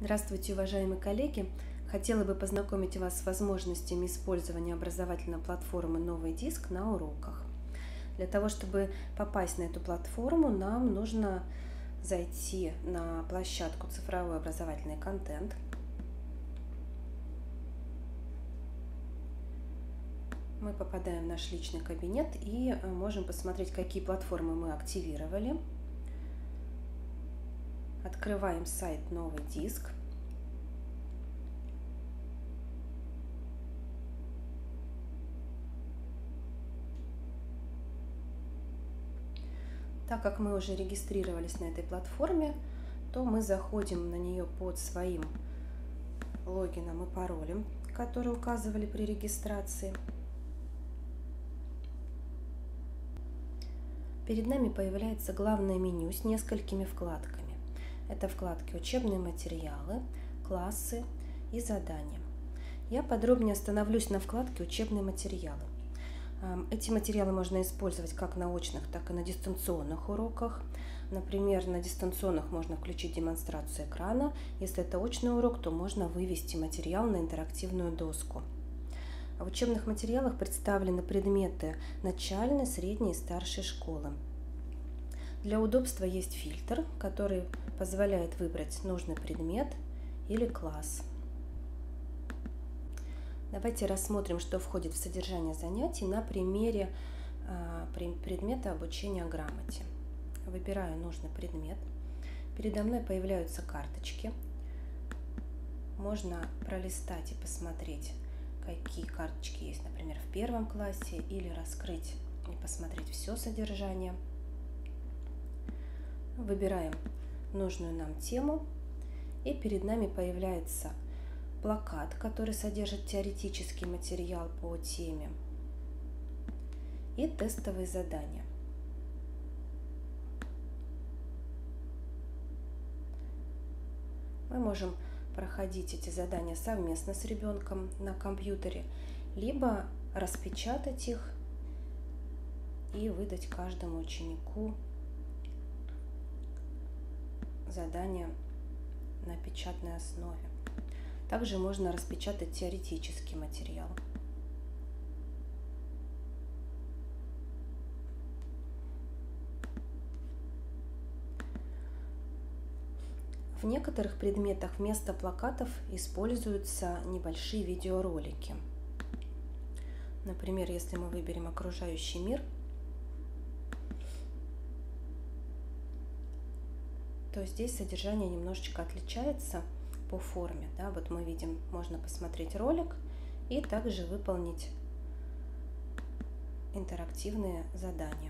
Здравствуйте, уважаемые коллеги! Хотела бы познакомить вас с возможностями использования образовательной платформы «Новый диск» на уроках. Для того, чтобы попасть на эту платформу, нам нужно зайти на площадку «Цифровой образовательный контент». Мы попадаем в наш личный кабинет и можем посмотреть, какие платформы мы активировали. Открываем сайт «Новый диск». Так как мы уже регистрировались на этой платформе, то мы заходим на нее под своим логином и паролем, который указывали при регистрации. Перед нами появляется главное меню с несколькими вкладками. Это вкладки «Учебные материалы», «Классы» и «Задания». Я подробнее остановлюсь на вкладке «Учебные материалы». Эти материалы можно использовать как на очных, так и на дистанционных уроках. Например, на дистанционных можно включить демонстрацию экрана. Если это очный урок, то можно вывести материал на интерактивную доску. В учебных материалах представлены предметы начальной, средней и старшей школы. Для удобства есть фильтр, который позволяет выбрать нужный предмет или класс. Давайте рассмотрим, что входит в содержание занятий на примере предмета обучения грамоте. Выбираю нужный предмет. Передо мной появляются карточки. Можно пролистать и посмотреть, какие карточки есть, например, в первом классе, или раскрыть и посмотреть все содержание. Выбираем нужную нам тему, и перед нами появляется плакат, который содержит теоретический материал по теме, и тестовые задания. Мы можем проходить эти задания совместно с ребенком на компьютере, либо распечатать их и выдать каждому ученику задание на печатной основе. Также можно распечатать теоретический материал. В некоторых предметах вместо плакатов используются небольшие видеоролики. Например, если мы выберем окружающий мир, то здесь содержание немножечко отличается по форме. Да? Вот мы видим, можно посмотреть ролик и также выполнить интерактивные задания.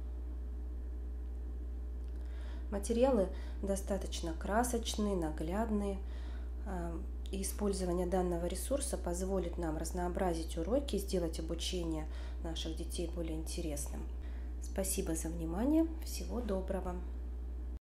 Материалы достаточно красочные, наглядные. И использование данного ресурса позволит нам разнообразить уроки, сделать обучение наших детей более интересным. Спасибо за внимание. Всего доброго.